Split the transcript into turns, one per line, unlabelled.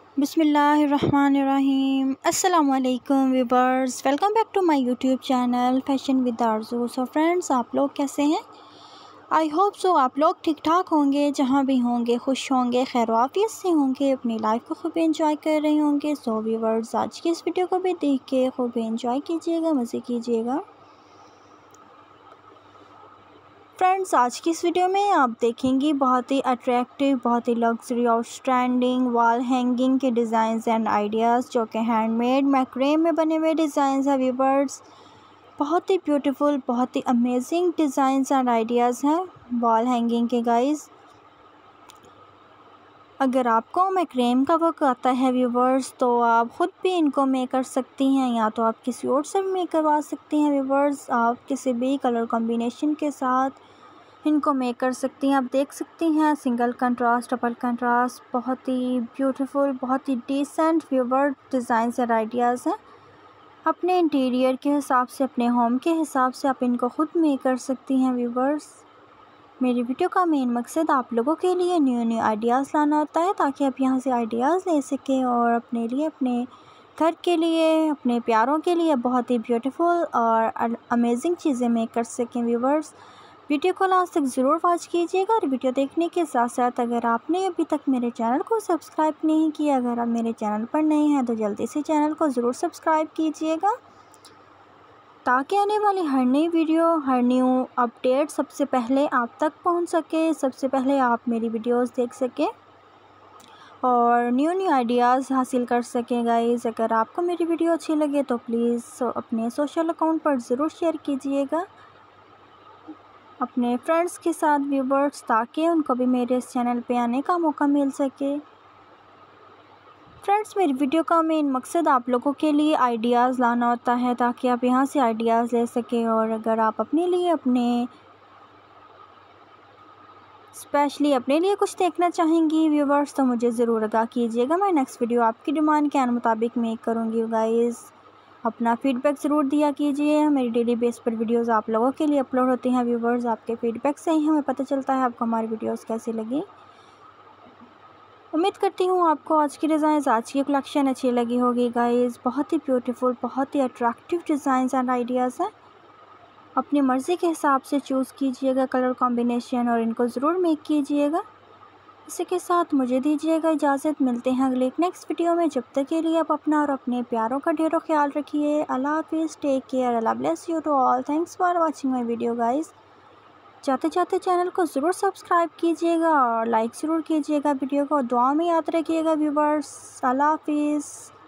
बिस्मिल्लाहिर्रहमानिर्रहीम। अस्सलामुअलैकुम viewers, welcome back to my YouTube channel fashion with Arzoo. So friends, आप लोग कैसे हैं? आई होप सो आप लोग ठीक ठाक होंगे, जहाँ भी होंगे खुश होंगे, खैर आफियत से होंगे, अपनी लाइफ को खूब एंजॉय कर रहे होंगे। सो व्यूअर्स, आज की इस वीडियो को भी देख के खूब एंजॉय कीजिएगा, मज़े कीजिएगा। फ्रेंड्स, आज की इस वीडियो में आप देखेंगी बहुत ही अट्रैक्टिव, बहुत ही लग्जरी और स्टैंडिंग वॉल हैंगिंग के डिज़ाइंस एंड आइडियाज़, जो कि हैंडमेड मैक्रेम में बने हुए डिज़ाइंस हैं व्यूअर्स। बहुत ही ब्यूटीफुल, बहुत ही अमेजिंग डिज़ाइंस एंड आइडियाज़ हैं वॉल हैंगिंग के गाइस। अगर आपको मैक्रेम का वर्क आता है व्यूवर्स, तो आप ख़ुद भी इनको मेक कर सकती हैं, या तो आप किसी और से भी मेक करवा सकती हैं व्यूवर्स। आप किसी भी कलर कॉम्बिनेशन के साथ इनको मेक कर सकती हैं। आप देख सकती हैं सिंगल कंट्रास्ट, डबल कंट्रास्ट, बहुत ही ब्यूटीफुल, बहुत ही डिसेंट व्यूवर डिज़ाइंस और आइडियाज़ हैं। अपने इंटीरियर के हिसाब से, अपने होम के हिसाब से आप इनको ख़ुद मेक कर सकती हैं व्यूवर्स। मेरी वीडियो का मेन मकसद आप लोगों के लिए न्यू आइडियाज़ लाना होता है, ताकि आप यहाँ से आइडियाज़ ले सकें और अपने लिए, अपने घर के लिए, अपने प्यारों के लिए बहुत ही ब्यूटीफुल और अमेजिंग चीज़ें मेक कर सकें व्यूवर्स। वीडियो को लास्ट तक ज़रूर वॉच कीजिएगा, और वीडियो देखने के साथ साथ अगर आपने अभी तक मेरे चैनल को सब्सक्राइब नहीं किया, अगर आप मेरे चैनल पर नए हैं, तो जल्दी से चैनल को ज़रूर सब्सक्राइब कीजिएगा, ताकि आने वाली हर नई वीडियो, हर न्यू अपडेट सबसे पहले आप तक पहुंच सके, सबसे पहले आप मेरी वीडियोस देख सकें और न्यू आइडियाज़ हासिल कर सकें गाइस। अगर आपको मेरी वीडियो अच्छी लगे तो प्लीज़ अपने सोशल अकाउंट पर ज़रूर शेयर कीजिएगा अपने फ्रेंड्स के साथ व्यूवर्स, ताकि उनको भी मेरे इस चैनल पे आने का मौका मिल सके। फ्रेंड्स, मेरी वीडियो का मेन मकसद आप लोगों के लिए आइडियाज़ लाना होता है, ताकि आप यहाँ से आइडियाज़ ले सकें। और अगर आप अपने लिए, अपने स्पेशली अपने लिए कुछ देखना चाहेंगी व्यूवर्स, तो मुझे ज़रूर आगाह कीजिएगा। मैं नेक्स्ट वीडियो आपकी डिमांड के मुताबिक मेक करूँगी गाइस। अपना फ़ीडबैक ज़रूर दिया कीजिए। मेरी डेली बेस पर वीडियोस आप लोगों के लिए अपलोड होती हैं व्यूवर्स। आपके फ़ीडबैक से ही हमें पता चलता है आपको हमारी वीडियोस कैसी लगी। उम्मीद करती हूँ आपको आज की डिज़ाइंस, आज की कलेक्शन अच्छी लगी होगी गाइस। बहुत ही ब्यूटीफुल, बहुत ही अट्रैक्टिव डिज़ाइंस एंड आइडियाज़ हैं। अपनी मर्ज़ी के हिसाब से चूज़ कीजिएगा कलर कॉम्बिनेशन, और इनको ज़रूर मेक कीजिएगा। इसी के साथ मुझे दीजिएगा इजाज़त। मिलते हैं अगले एक नेक्स्ट वीडियो में। जब तक के लिए आप अपना और अपने प्यारों का ढेरों ख्याल रखिए। अल्लाह हाफिज़, टेक केयर, अल्लाह bless you to all. Thanks for watching my video guys. जाते जाते चैनल को ज़रूर सब्सक्राइब कीजिएगा और लाइक ज़रूर कीजिएगा वीडियो को। दुआ में याद रखिएगा व्यूवर्स। अल्लाह हाफिज़।